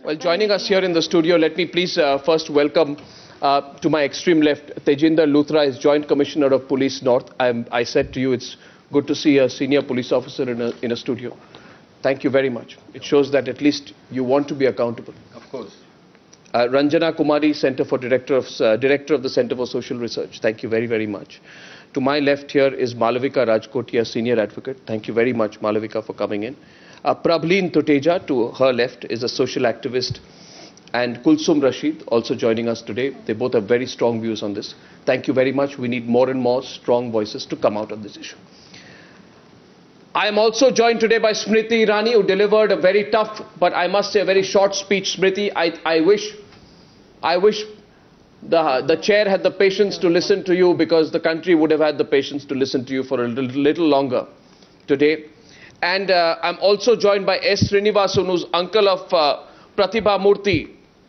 Well, joining us here in the studio, let me please first welcome to my extreme left, Tejinder Luthra is Joint Commissioner of Police North. I said to you, it's good to see a senior police officer in a studio. Thank you very much. It shows that at least you want to be accountable. Of course. Ranjana Kumari, Director of the Center for Social Research. Thank you very, very much. To my left here is Malavika Rajkotia, Senior Advocate. Thank you very much, Malavika, for coming in. Prableen Tuteja, to her left, is a social activist. And Kulsum Rashid, also joining us today. They both have very strong views on this. Thank you very much. We need more and more strong voices to come out on this issue. I am also joined today by Smriti Irani, who delivered a very tough, but I must say a very short speech. Smriti, I wish the chair had the patience to listen to you, because the country would have had the patience to listen to you for a little longer today. And I'm also joined by S. Srinivasan, who's uncle of Pratibha Murthy.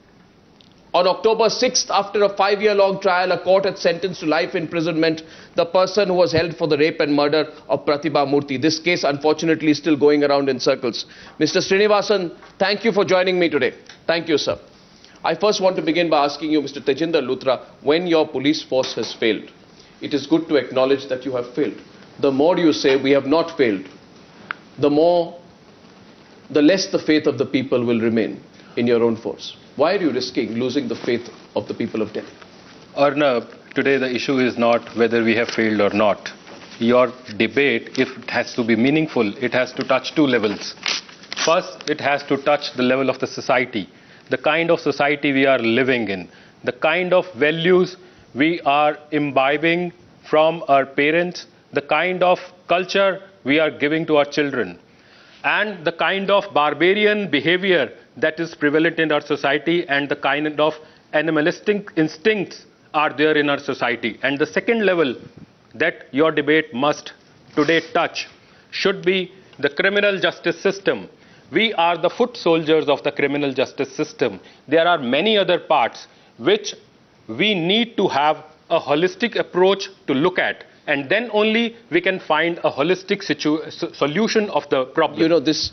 On October 6th, after a 5-year-long trial, a court had sentenced to life imprisonment the person who was held for the rape and murder of Pratibha Murthy. This case, unfortunately, is still going around in circles. Mr. Srinivasan, thank you for joining me today. Thank you, sir. I first want to begin by asking you, Mr. Tejinder Luthra, when your police force has failed, it is good to acknowledge that you have failed. The more you say we have not failed, the less the faith of the people will remain in your own force. Why are you risking losing the faith of the people of Delhi? Arnab, today the issue is not whether we have failed or not. Your debate, if it has to be meaningful, it has to touch two levels. First, it has to touch the level of the society, the kind of society we are living in, the kind of values we are imbibing from our parents, the kind of culture we are giving to our children, and the kind of barbarian behavior that is prevalent in our society, and the kind of animalistic instincts are there in our society. And the second level that your debate must today touch should be the criminal justice system. We are the foot soldiers of the criminal justice system. There are many other parts which we need to have a holistic approach to look at. And then only we can find a holistic solution of the problem. You know, this,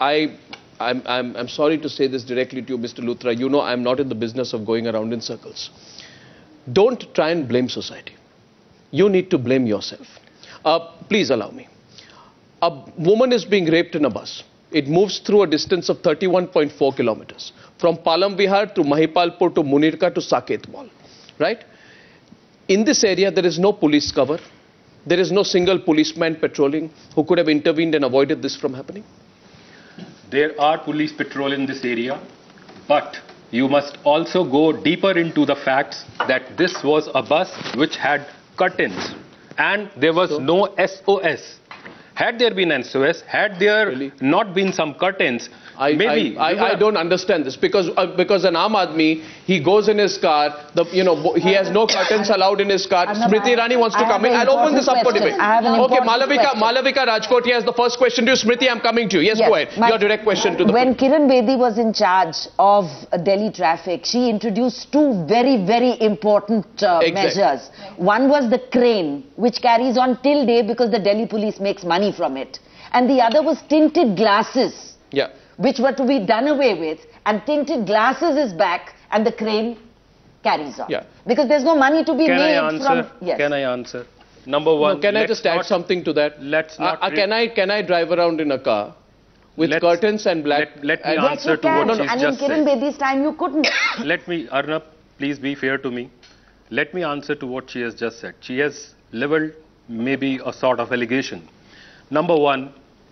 I'm sorry to say this directly to you, Mr. Luthra. You know, I'm not in the business of going around in circles. Don't try and blame society. You need to blame yourself. Please allow me. A woman is being raped in a bus. It moves through a distance of 31.4 kilometers. From Palam Vihar to Mahipalpur to Munirka to Saket Mall. Right? In this area, there is no police cover. There is no single policeman patrolling who could have intervened and avoided this from happening. There are police patrol in this area, but you must also go deeper into the facts that this was a bus which had curtains and there was no SOS. Had there been SOS, had there not been some curtains, maybe... I don't understand this, because an Aam Aadmi, he goes in his car, he has no curtains allowed in his car. Smriti Irani wants to come in. I'll open this up for debate. Okay, Malavika Rajkotia has the first question to you. Smriti, I'm coming to you. Yes, go ahead. Your direct question to the... When Kiran Bedi was in charge of Delhi traffic, she introduced two very, very important measures. One was the crane, which carries on till day because the Delhi police makes money from it. And the other was tinted glasses. Yeah. Which were to be done away with, and tinted glasses is back, and the crane carries on. Yeah. Because there's no money to be made from... Yes. Can I answer? Number one... No, can I just add something to that? Let's not... Can I drive around in a car with curtains and black... Let me answer to what she's just said. And in Kiran Bedi's time, you couldn't. Let me, Arnab, please be fair to me. Let me answer to what she has just said. She has leveled maybe a sort of allegation. Number one,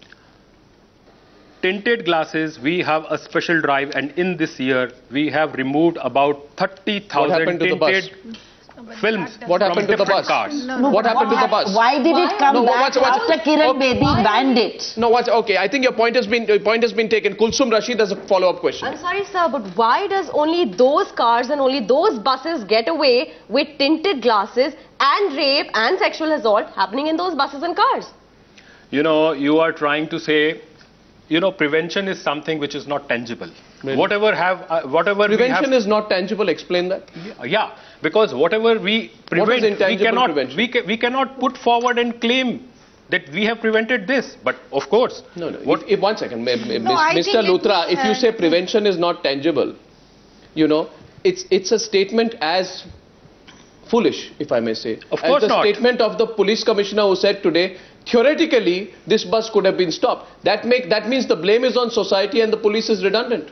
tinted glasses, we have a special drive, and in this year we have removed about 30,000 tinted films. What happened to the bus? Cars. What happened to the bus? Why did it come back after Kiran Bedi banned it? No, okay. I think your point has been taken. Kulsum Rashid has a follow-up question. I'm sorry, sir, but why does only those cars and only those buses get away with tinted glasses and rape and sexual assault happening in those buses and cars? You know, you are trying to say, you know, prevention is something which is not tangible. Really? Prevention is not tangible. Explain that. Yeah, because whatever we prevent, we cannot put forward and claim that we have prevented this. But of course, No, no. what If, one second, I Mr. think Luthra, it if you was, say prevention is not tangible, you know, it's a statement as foolish, if I may say. Of course as the not. statement of the police commissioner who said today, theoretically, this bus could have been stopped. That means the blame is on society and the police is redundant.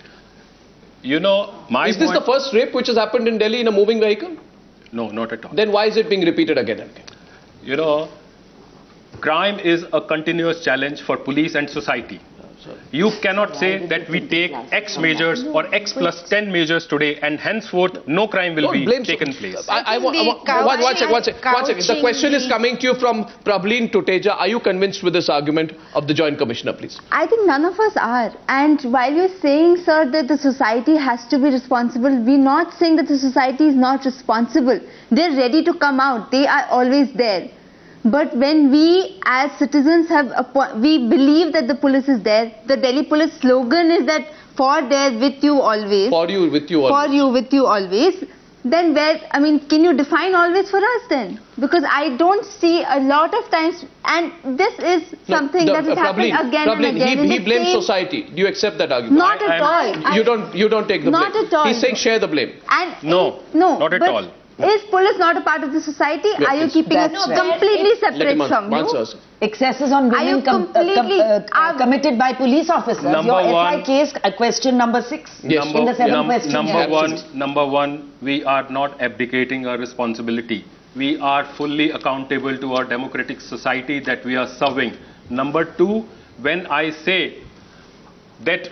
you know, my Is this point, the first rape which has happened in Delhi in a moving vehicle? No, not at all. Then why is it being repeated again and again? You know, crime is a continuous challenge for police and society. You cannot say that we take X measures or X plus 10 measures today and henceforth no crime will Don't be blame taken place. One second. The question is coming to you from Prableen Tuteja. Are you convinced with this argument of the Joint Commissioner, please? I think none of us are. And while you're saying, sir, that the society has to be responsible, we're not saying that the society is not responsible. They're ready to come out. They are always there. But when we as citizens we believe that the police is there, the Delhi police slogan is that for there with you always. For you, with you always. For you, with you always. Then where, I mean, can you define always for us then? Because I don't see a lot of times, and this is something that is happening again and again. He blames society. Do you accept that argument? Not at all. You don't take the blame. Not at all. He's saying share the blame. And No, not at all. Is police not a part of the society? Yeah, Are you please. keeping it That's right. completely Let separate him from you? answer. Excesses on Are you women committed by police officers. Number Your one. SI case, question number 6 Yes. in the 7 questions. Number one, we are not abdicating our responsibility. We are fully accountable to our democratic society that we are serving. Number two, when I say that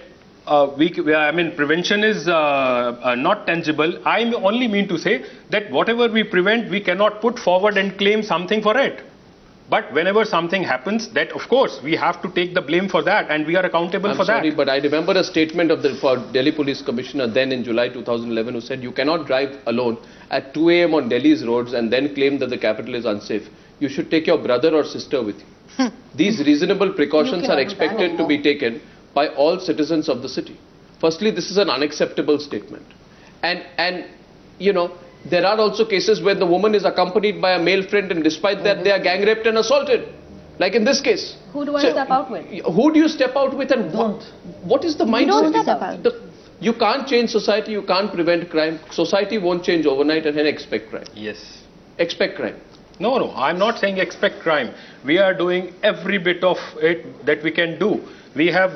prevention is not tangible, I only mean to say that whatever we prevent, we cannot put forward and claim something for it. But whenever something happens, that of course we have to take the blame for that, and we are accountable for I'm sorry, that. but I remember a statement of the Delhi Police Commissioner then in July 2011 who said you cannot drive alone at 2 a.m. on Delhi's roads and then claim that the capital is unsafe. You should take your brother or sister with you. These reasonable precautions are expected to be taken by all citizens of the city. Firstly, this is an unacceptable statement. And you know, there are also cases where the woman is accompanied by a male friend and despite that they are gang raped and assaulted. Like in this case. Who do I step out with? Who do you step out with and what is the mindset? don't step out. You can't change society, you can't prevent crime. Society won't change overnight and then expect crime. Yes. Expect crime. No, I'm not saying expect crime. We are doing every bit of it that we can do. We have,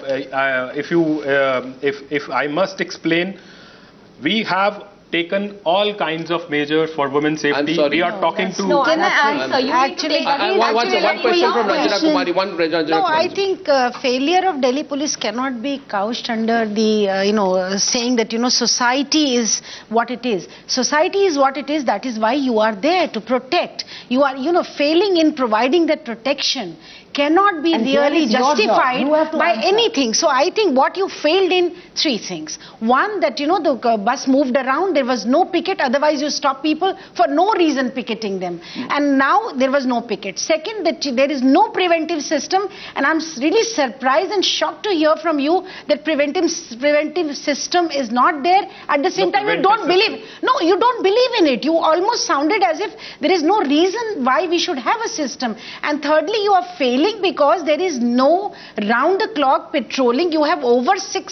if I must explain, we have taken all kinds of measures for women's safety. I'm sorry. We are talking to... No, Can I answer. You need to take One question from Ranjana Kumari. No, I think failure of Delhi police cannot be couched under the, saying that, society is what it is. Society is what it is. That is why you are there to protect. You are, failing in providing that protection cannot be And here really is your job. justified You have to by answer. anything. So I think what you failed in, 3 things. One, that, the bus moved around. There was no picket. Otherwise, you stop people for no reason picketing them. And now there was no picket. Second, that there is no preventive system. And I'm really surprised and shocked to hear from you that preventive system is not there. At the same time, you don't believe. No, you don't believe in it. You almost sounded as if there is no reason why we should have a system. And thirdly, you are failing because there is no round-the-clock patrolling. You have over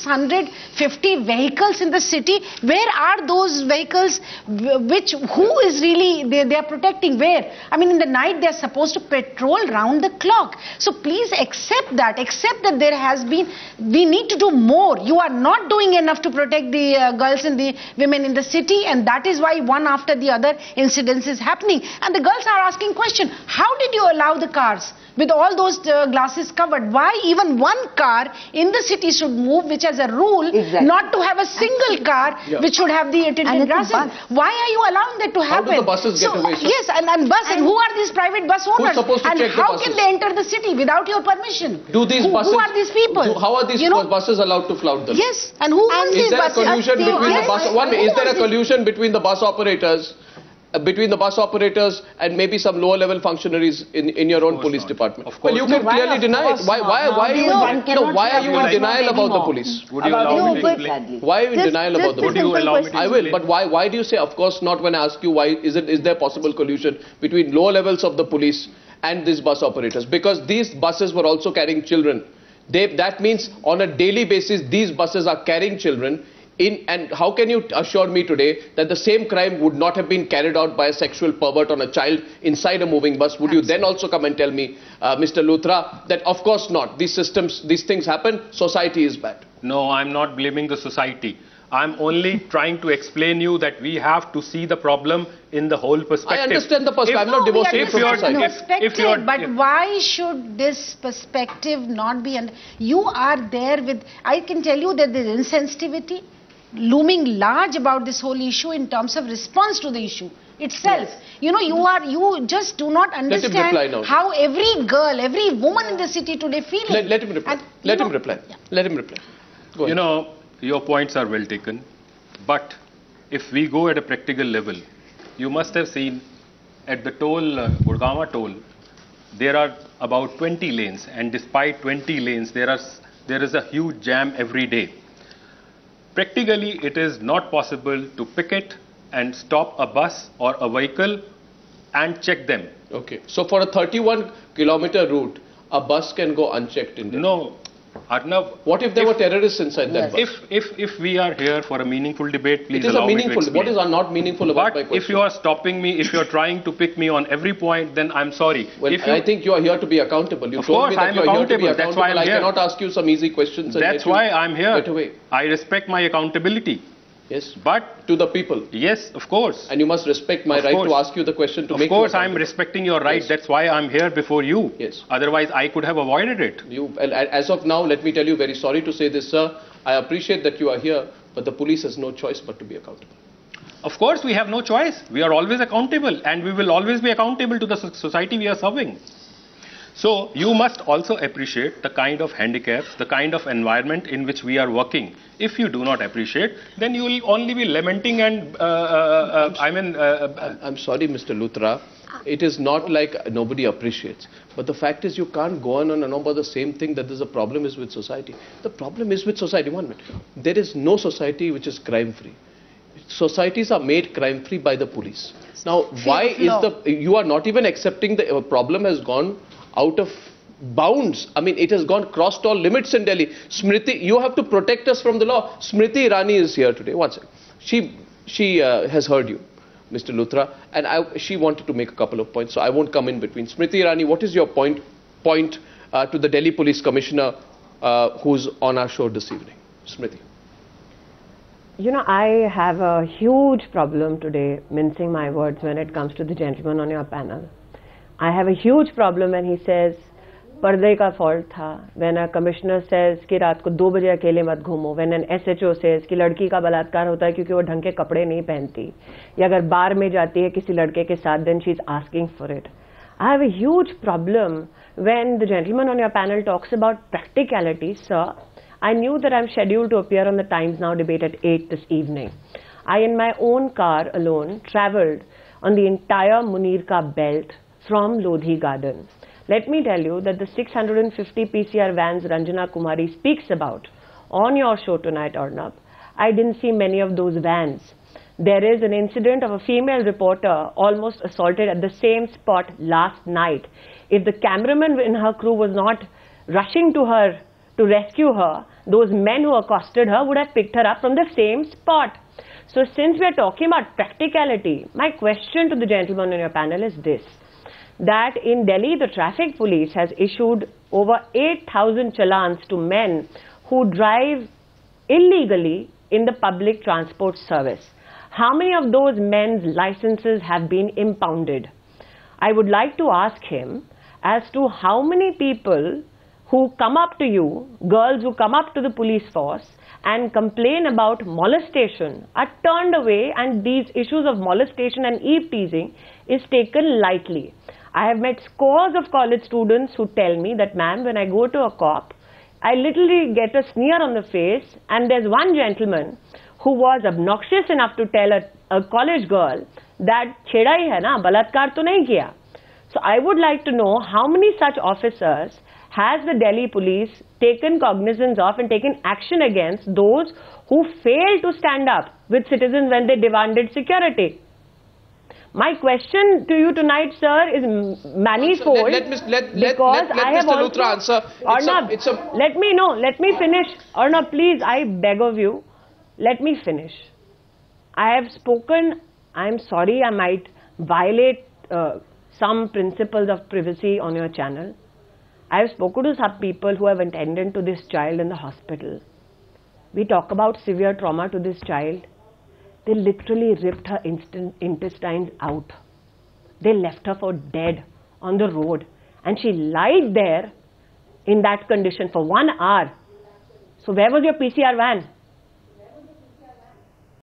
650 vehicles in the city. Where are those vehicles? Who is really, they are protecting where? I mean, in the night they are supposed to patrol round the clock. So please accept that there has been, we need to do more. You are not doing enough to protect the girls and the women in the city, and that is why one after the other incidents is happening. And the girls are asking question, how did you allow the cars with all those glasses covered? Why even one car in the city should move, which has a rule not to have a single car which should have the tinted glasses? Why are you allowing that to happen? How do the buses get away, sir? Yes, and who are these private bus owners? Who's supposed to and check the how buses? can they enter the city without your permission? Do these buses? Who are these people? How are these buses allowed to flout them? Yes, and who owns Is these there a buses? collusion between the bus? Is there a Who owns collusion between the bus operators? Between the bus operators and maybe some lower level functionaries in your own police department. Of course. Well, you can clearly deny it. Why are you in denial about the police? Would you allow me to explain? Why are you in denial about the Would police? you allow me to I will, explain? but why do you say of course not when I ask you why is there possible collusion between lower levels of the police and these bus operators, because these buses were also carrying children. That means on a daily basis these buses are carrying children in, and how can you assure me today that the same crime would not have been carried out by a sexual pervert on a child inside a moving bus? Would you then also come and tell me, Mr. Luthra, that of course not, these things happen, society is bad? No, I'm not blaming the society. I'm only trying to explain you that we have to see the problem in the whole perspective. I understand the perspective. I'm not divorcing it from society. But why should this perspective not be? And you are there with, I can tell you that there's insensitivity looming large about this whole issue in terms of response to the issue itself. Yes. You know, you just do not understand how every girl, every woman in the city today feeling. Let him reply. Let him reply. Yeah. Let him reply. Go ahead. You know, your points are well taken, but if we go at a practical level, you must have seen at the toll, Gurgaon toll, there are about 20 lanes, and despite 20 lanes, there is a huge jam every day. Practically, it is not possible to picket and stop a bus or a vehicle and check them. Okay. So for a 31-kilometer route, a bus can go unchecked in Delhi? No. Arnav, what if there were terrorists inside that bus? If we are here for a meaningful debate, please allow me to explain. What is not meaningful about my question? If you are stopping me, if you are trying to pick me on every point, then I'm sorry. Well, I think you are here to be accountable. You told me that you are here to be accountable. That's why I'm here. I cannot ask you some easy questions. That's why I'm here. Get away. I respect my accountability. Yes. But to the people. Yes, of course. And you must respect my right to ask you the question to make you accountable. Of course, I'm respecting your right. Yes. That's why I'm here before you. Yes. Otherwise, I could have avoided it. As of now, let me tell you, very sorry to say this, sir. I appreciate that you are here, but the police has no choice but to be accountable. Of course, we have no choice. We are always accountable, and we will always be accountable to the society we are serving. So, you must also appreciate the kind of handicaps, the kind of environment in which we are working. If you do not appreciate, then you will only be lamenting and, I'm sorry, Mr. Luthra. It is not like nobody appreciates. But the fact is, you can't go on and on about the same thing, that there's a problem is with society. The problem is with society. 1 minute. There is no society which is crime-free. Societies are made crime-free by the police. Now, why is you are not even accepting the problem has gone out of bounds. I mean, it has crossed all limits in Delhi. Smriti, you have to protect us from the law. Smriti Irani is here today. One second. She has heard you, Mr. Luthra, and she wanted to make a couple of points, so I won't come in between. Smriti Irani, what is your point to the Delhi Police Commissioner who's on our show this evening? Smriti. You know, I have a huge problem today mincing my words when it comes to the gentleman on your panel. I have a huge problem when he says, पर्दे का fault था. When a commissioner says कि रात को 2 बजे अकेले मत घूमो. When an SHO says कि लड़की का बलात्कार होता है क्योंकि वो ढंग के कपड़े नहीं पहनती. या अगर बार में जाती है किसी लड़के के साथ, then she's asking for it. I have a huge problem when the gentleman on your panel talks about practicality. Sir, I knew that I'm scheduled to appear on the Times Now debate at 8 this evening. I, in my own car alone, travelled on the entire Munir Ka belt from Lodhi Garden. Let me tell you that the 650 PCR vans Ranjana Kumari speaks about on your show tonight, Arnab, I didn't see many of those vans. There is an incident of a female reporter almost assaulted at the same spot last night. If the cameraman in her crew was not rushing to her to rescue her, those men who accosted her would have picked her up from the same spot. So since we are talking about practicality, my question to the gentleman on your panel is this, that in Delhi, the traffic police has issued over 8,000 challans to men who drive illegally in the public transport service. How many of those men's licenses have been impounded? I would like to ask him as to how many people who come up to you, girls who come up to the police force and complain about molestation are turned away, and these issues of molestation and eve teasing is taken lightly. I have met scores of college students who tell me that, ma'am, when I go to a cop, I literally get a sneer on the face, and there's one gentleman who was obnoxious enough to tell a college girl that chheda hi hai na, balatkar to nahi kiya. So I would like to know how many such officers has the Delhi police taken cognizance of and taken action against those who failed to stand up with citizens when they demanded security. My question to you tonight, sir, is manifold. Let because I have Mr. Luthra answer. Arnab, let me finish. Arnab, please, I beg of you, let me finish. I have spoken. I am sorry, I might violate some principles of privacy on your channel. I have spoken to some people who have attended to this child in the hospital. We talk about severe trauma to this child. They literally ripped her intestines out. They left her for dead on the road. And she lied there in that condition for 1 hour. So where was your PCR van?